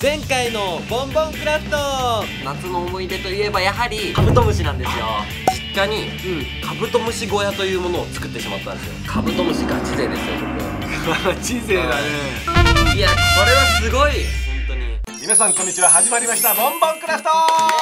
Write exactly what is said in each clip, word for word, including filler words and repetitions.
前回のボンボンクラフト、 夏の思い出といえばやはりカブトムシなんですよ。実家に、うん、カブトムシ小屋というものを作ってしまったんですよ。カブトムシガチ勢ですよ、僕。 ガチ勢だね。 いや、これはすごい、本当に。 皆さんこんにちは、始まりましたボンボンクラフト。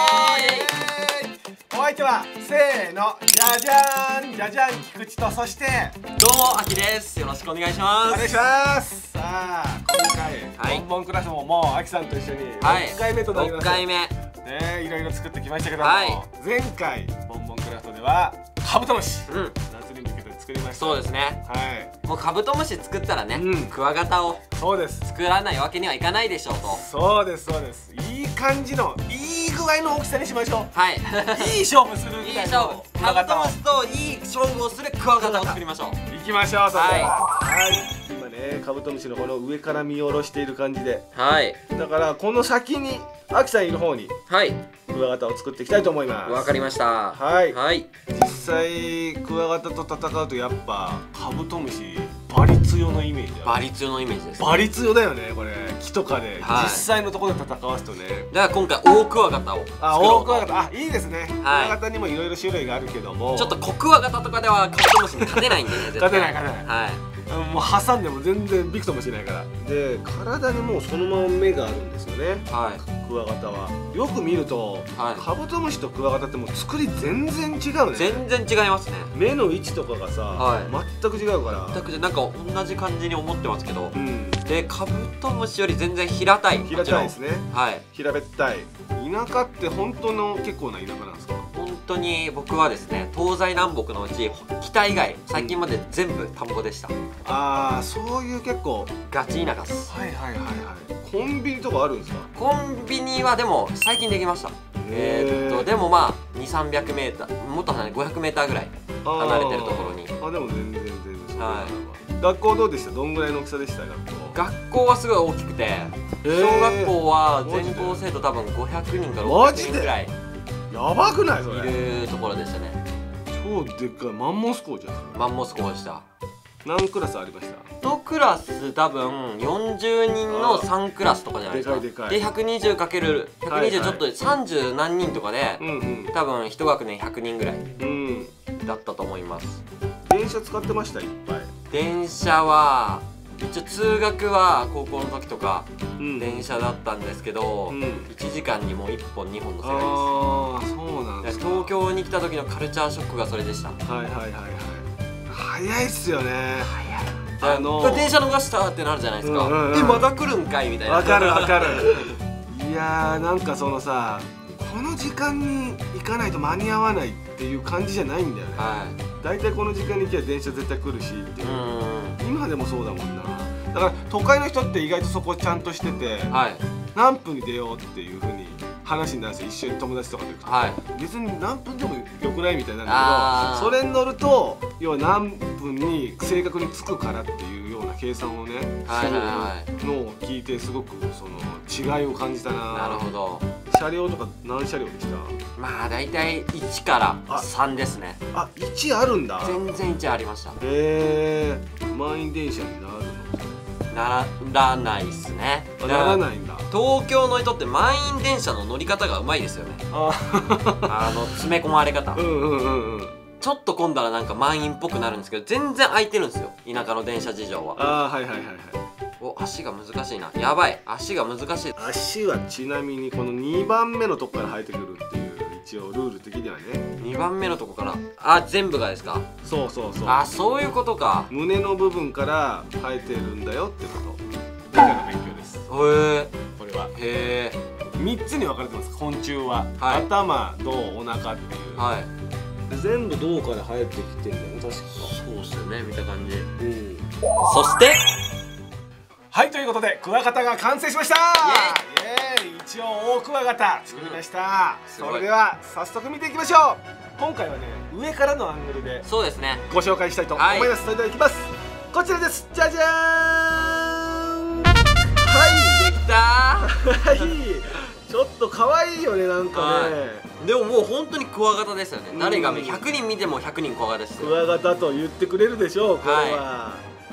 お相手はせーの、じゃじゃーん、じゃじゃん菊池と、そしてどうも、あきです。よろしくお願いします。 お願いします。さあ、今回、はい、ボンボンクラフトももうあきさんと一緒にろっかいめとなります。 ろっかいめね、 いろいろ作ってきましたけども、 はい、 前回ボンボンクラフトではカブトムシ、うん、夏に向けて作りました。 そうですね。はい。もうカブトムシ作ったらね、うん、クワガタをそうです作らないわけにはいかないでしょうと。 そうですそうです。いい感じのいい具合の大きさにしましょう。はい。いい勝負するみたいな。いい勝負。 カブトムシといい勝負をするクワガタを作りましょう。 行きましょう。それでは。はい。今ね、カブトムシのこの上から見下ろしている感じで。はい。だからこの先にアキさんいる方に。はい。クワガタを作っていきたいと思います。 わかりました。 はい。はい。実際クワガタと戦うとやっぱカブトムシバリ強のイメージ。 バリ強のイメージです。 バリ強だよね、これ。木とかで実際のところで戦わすとね。 だから今回オオクワガタを。 あ、オオクワガタ。あ、いいですね。クワガタにもいろいろ種類があるけども、 ちょっとコクワガタとかではカブトムシに勝てないんでね。 勝てない勝てない。はい。もう挟んでも全然びくともしないから。で、体にもうそのまま目があるんですよね。はい。クワガタはよく見ると、カブトムシとクワガタってもう作り全然違うね。 全然違いますね。 目の位置とかがさ、全く違うから。 全くなんか同じ感じに思ってますけど、でカブトムシより全然平たい。 平たいですね。はい。平べったい。田舎って本当の結構な田舎なんですか？ 本当に僕はですね、東西南北のうち北以外最近まで全部田んぼでした。 ああ、そういう結構ガチ田舎っす。 はいはいはいはい。コンビニとかあるんですか？ コンビニはでも最近できました。えーっとでもまあにせんさんびゃくメーター、もっと離れごひゃくメーターぐらい離れてるところに。 あ、でも全然全然。はい。学校どうでした？どんぐらいの大きさでした？学校。 学校はすごい大きくて、小学校は全校生徒多分ごひゃくにんからろっぴゃくにんぐらいやばくないそれ？ いるところでしたね。 超でっかいマンモス校じゃん。 マンモス校でした。 何クラスありました？ いちクラス多分よんじゅうにんのさんクラスとかじゃないですか。でかいでかい。で ひゃくにじゅうかけるひゃくにじゅう ちょっとさんじゅう何人とかで、多分いち学年ひゃくにんぐらいだったと思います。 電車使ってました？いっぱい。 電車は一応通学は高校の時とか電車だったんですけど、いちじかんにもういっぽんにほんの世界です。ああ、そうなんですか。東京に来た時のカルチャーショックがそれでした。はいはいはいはい。 早いっすよね。 早い。あの電車逃したってなるじゃないですか。え、まだ来るんかいみたいな。 わかるわかる。いやー、なんかそのさ、この時間に行かないと間に合わないっていう感じじゃないんだよね。はい。だいたいこの時間に行けば電車絶対来るしっていう。今でもそうだもんな。だから都会の人って意外とそこちゃんとしてて、はい、何分に出ようっていうふうに話になるんですよ。一緒に友達とかで行くと、はい、別に何分でもよくないみたいなんだけど、それに乗ると要は何分に正確に着くからっていうような計算をねするのを聞いて、すごくその違いを感じたな。なるほど。車両とか何車両でした？ まあ大体いちからさんですね。 あ、いちあるんだ。 全然いちありました。へえ。満員電車になるの？ ならないっすね。 ならないんだ。 東京の人って満員電車の乗り方がうまいですよね。あの詰め込まれ方。うんうんうんうん。ちょっと混んだらなんか満員っぽくなるんですけど、全然空いてるんですよ、田舎の電車事情は。ああ、はいはいはいはい。お、足が難しいな。やばい、足が難しい。 足はちなみにこのにばんめのとこから生えてくるっていう一応ルール的にはね。 にばんめのとこから、あ、全部がですか？ そうそうそう。 あ、そういうことか。 胸の部分から生えてるんだよってこと。理科の勉強です。へえ。これはへえ。みっつに分かれてます、昆虫は。はい、頭、胴、お腹っていう。はい。全部胴から生えてきてんだよね、確か。 そうっすよね、見た感じ。うん。そしてはい、ということでクワガタが完成しました。イエーイ。一応大クワガタ作りました。それでは早速見ていきましょう。今回はね、上からのアングルでそうですね、ご紹介したいと思います。それではいきます。こちらです。じゃじゃーん。はい、 できたー。はい、ちょっと可愛いよね、なんかね。 でももう本当にクワガタですよね。誰がひゃくにん見てもひゃくにんクワガタですよ。 クワガタと言ってくれるでしょう、これは。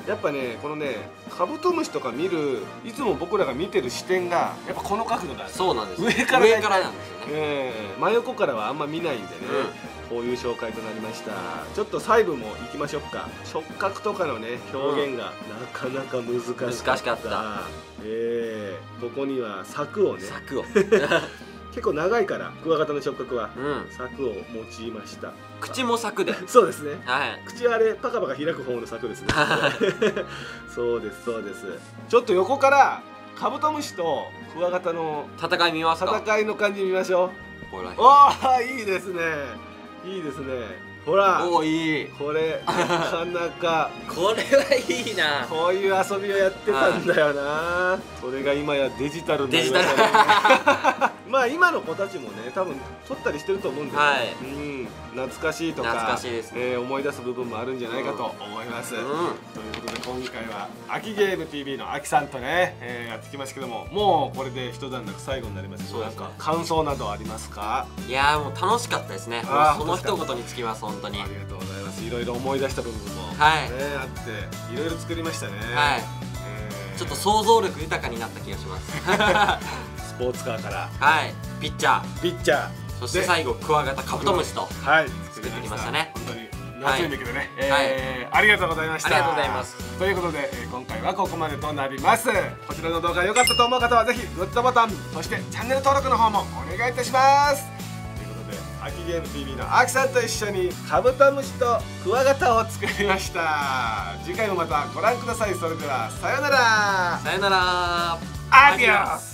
やっぱねこのねカブトムシとか見るいつも僕らが見てる視点がやっぱこの角度だ。 そうなんです。 上から上からなんですよね。 ええ真横からはあんま見ないんでね、うん、こういう紹介となりました。ちょっと細部もいきましょうか。触覚とかのね表現がなかなか難しかった。 難しかった。 ええここには柵をね柵を結構長いからクワガタの触覚は、 うん、 柵を用いました。 口も柵でそうですね、 はい、 口はあれパカパカ開く方の柵ですねそうですそうです。ちょっと横からカブトムシとクワガタの戦い見ますか。 戦いの感じ見ましょう。おおいいですねいいですね。ほらおいいこれなかなかこれはいいな。 こういう遊びをやってたんだよな。それが今やデジタルになりましたねまあ今の子たちもね多分撮ったりしてると思うんで、ね、はい、うん、懐かしいとか懐かしいですね、 えー、思い出す部分もあるんじゃないかと思います、うんうん、ということで今回は秋ゲーム ティーブイ の秋さんとね、えー、やってきましたけども、もうこれで一段落最後になりますけど、なんか感想などありますか？ いやーもう楽しかったですね。その一言につきます。本当にありがとうございます。いろいろ思い出した部分も、 はいね、あっていろいろ作りましたね。 はい、えー、ちょっと想像力豊かになった気がしますスポーツカーからはいピッチャーピッチャーそして最後クワガタカブトムシとはい作ってきましたね。 本当に夏いんだけどね、はいえー、ありがとうございました。 ありがとうございます。 ということで、えー、今回はここまでとなります。こちらの動画が良かったと思う方はぜひグッドボタン、そしてチャンネル登録の方もお願いいたします。ということで秋ゲーム ティーブイ の秋さんと一緒にカブトムシとクワガタを作りました。次回もまたご覧ください。それではさよなら。 さよなら。 アディオス。